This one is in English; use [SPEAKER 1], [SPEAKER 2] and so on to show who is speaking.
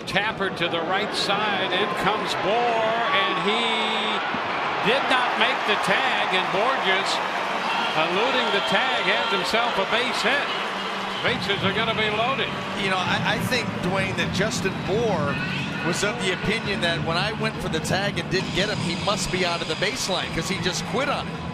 [SPEAKER 1] Tapper to the right side. In comes Bohr, and he did not make the tag, and Borges, eluding the tag, has himself a base hit. Bases are going to be loaded.
[SPEAKER 2] You know, I think, Dwayne, that Justin Bohr was of the opinion that when I went for the tag and didn't get him, he must be out of the baseline because he just quit on it.